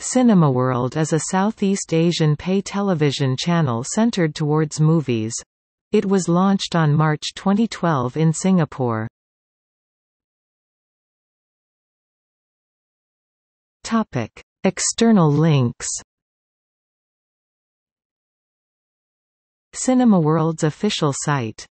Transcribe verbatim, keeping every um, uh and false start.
CinemaWorld is a Southeast Asian pay television channel centered towards movies. It was launched on March twenty twelve in Singapore. Topic: External links. CinemaWorld's official site